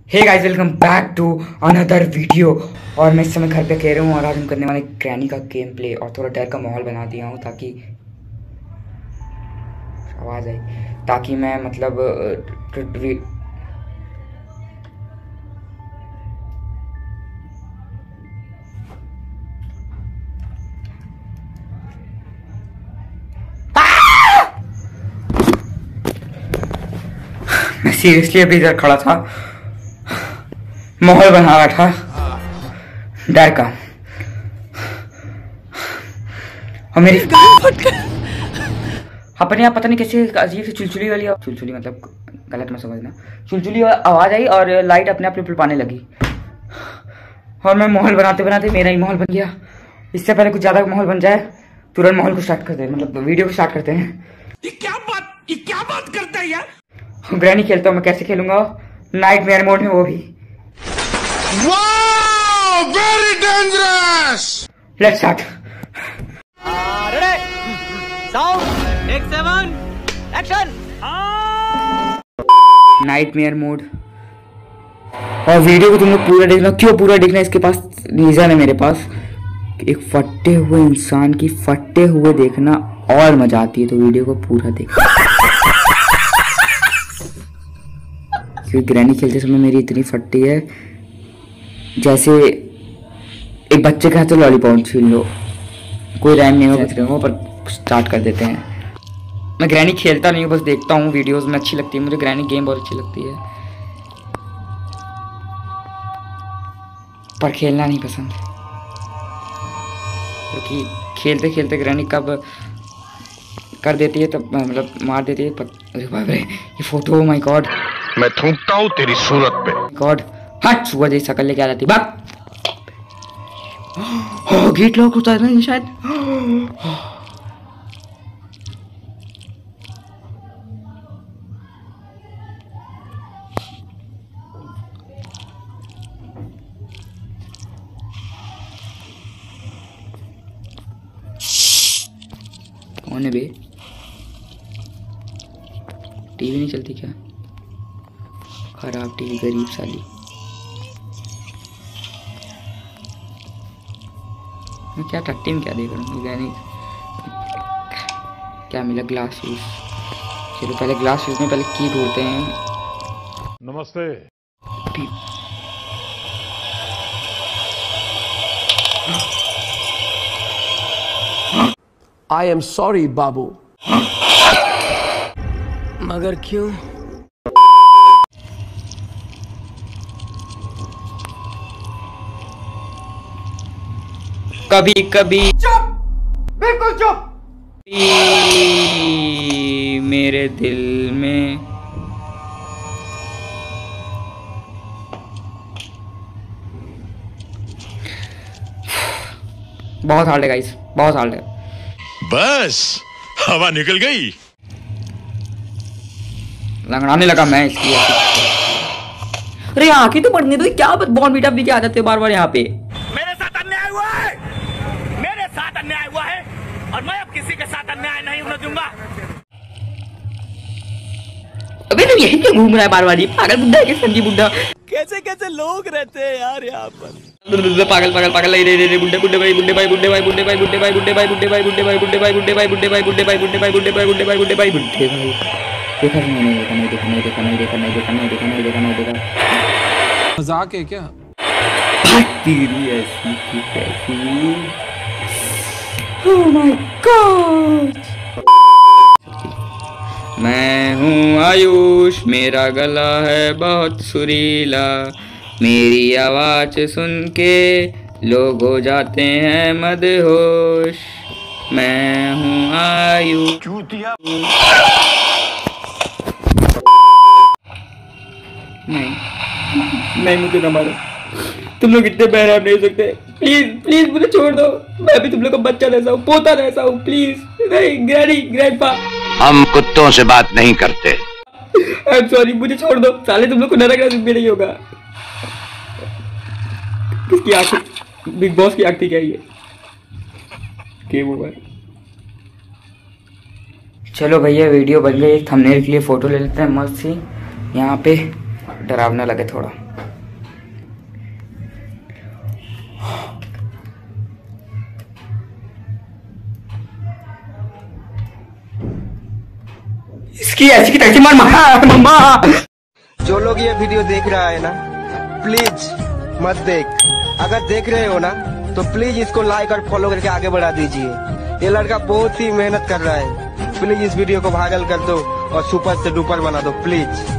Hey guys, welcome back to another video. और मैं इस समय घर पे कह रहा हूँ और आज हम करने वाले ग्रैनी का गेम प्ले और थोड़ा डर का माहौल बना दिया हूँ ताकि आवाज़ आई, ताकि मैं मतलब मैं सीरियसली अभी इधर खड़ा था, माहौल बना रहा था डर का। और मेरी अपने आप पता नहीं कैसे अजीब सी चुलचुली वाली चुलचुली मतलब गलत मत समझना, चुलचुली आवाज आई और लाइट अपने आप लिपलिपाने लगी और मैं माहौल बनाते बनाते मेरा ही माहौल बन गया। इससे पहले कुछ ज्यादा माहौल बन जाए तुरंत माहौल को स्टार्ट करते हैं, मतलब वीडियो को स्टार्ट करते हैं। ये क्या बात करता है यार। ग्रैनी खेलता हूँ मैं, कैसे खेलूंगा नाइटमेयर मोड में, वो भी। Wow, very dangerous. Let's start. Ready? Sound. Take 7. Action. Nightmare mode. और वीडियो को तुम लोग पूरा देखना। क्यों पूरा देखना? इसके पास रीजन है मेरे पास। एक फटे हुए इंसान की फटे हुए देखना और मजा आती है, तो वीडियो को पूरा देखना। क्योंकि ग्रैनी खेलते समय मेरी इतनी फटी है जैसे एक बच्चे के हाथ से लॉलीपॉप छीन लो। कोई रैम नहीं हो रहे हो, पर स्टार्ट कर देते हैं। मैं ग्रैनी खेलता नहीं हूँ, बस देखता हूँ वीडियोस में, अच्छी लगती है मुझे। ग्रैनी गेम बहुत अच्छी लगती है पर खेलना नहीं पसंद, क्योंकि खेलते खेलते ग्रैनी कब कर देती है, तब मतलब मार देती है। अरे बाप रे, ये फोटो, माय गॉड। मैं थूकता हूँ तेरी सूरत पे। गॉड, हट, सुबह जैसी शकल लेके आ जाती बाप। गेट लॉक होता है ना शायद। कौन है बे? टीवी नहीं चलती क्या? खराब टीवी, गरीब साली। मैं क्या टट्टी में क्या देख रहा हूँ? यानी क्या मिला? Glass use. चलो पहले ग्लास यूज में पहले की ढूंढते हैं। नमस्ते। आई एम सॉरी बाबू। मगर क्यों? कभी कभी चुप, बिल्कुल चुप। मेरे दिल में बहुत हार्ड है गाइस, बहुत हार्ड है। बस हवा निकल गई। लंगड़ाने लगा मैं इसकी। अरे आंखें तो पढ़ने दो, क्या बॉर्न बीटा भी क्या आ जाते हो बार बार यहाँ पे। मेरे साथ अन्याय हुआ है, मेरे साथ अन्याय हुआ है और मैं अब किसी के साथ अन्याय नहीं होने दूंगा। अबे तो यही क्यों घूम रहा है बार बार? ये पागल बुड्ढा है कि संजी बुड्ढा? कैसे कैसे लोग रहते हैं यार यहाँ पर। पागल पागल पागल रे बुड्ढे बुड्ढे भाई, बुड्ढे भाई, बुड्ढे भाई, बुड्ढे भाई, बुड्ढे भाई, बुड्ढे भाई, बुड्ढे भाई, बुड्ढे भाई, बुड्ढे भाई, बुड्ढे भाई, बुड्ढे भाई, बुड्ढे भाई, बुड्ढे भाई, बुड्ढे भाई, बुड्ढे भाई, बुड्ढे भाई, बुड्ढे भाई, देखा नहीं देखा नहीं देखा नहीं देखा नहीं देखा नहीं देखा नहीं देखा नहीं देखा नहीं देखा। मजाक है क्या? तेरी ऐसी की कैसी। Oh my god. मैं हूँ आयुष, मेरा गला है बहुत सुरीला, मेरी आवाज सुन के लोग हो जाते हैं मदहोश। मैं हूँ आयुष। नहीं मुझे ना मारो, तुम लोग इतने बहराम नहीं हो सकते। प्लीज प्लीज मुझे छोड़ दो, मैं भी तुम लोग का बच्चा जैसा हूँ, पोता जैसा हूँ। प्लीज नहीं, ग्रैनी, ग्रैंडपा। हम कुत्तों से बात नहीं करते। आई एम सॉरी, मुझे छोड़ दो। साले तुम लोग को नरक नसीब भी नहीं होगा। किसकी आंख? बिग बॉस की आंख थी क्या ये? Game over. चलो भैया वीडियो बन गई, एक थंबनेल के लिए फोटो ले लेते हैं मस्त सी। यहाँ पे डरावना लगे थोड़ा। इसकी ऐसी की तैसी मार मम्मा। जो लोग ये वीडियो देख रहा है ना, प्लीज मत देख। अगर देख रहे हो ना तो प्लीज इसको लाइक और फॉलो करके आगे बढ़ा दीजिए। ये लड़का बहुत ही मेहनत कर रहा है। प्लीज इस वीडियो को वायरल कर दो और सुपर से डुपर बना दो प्लीज।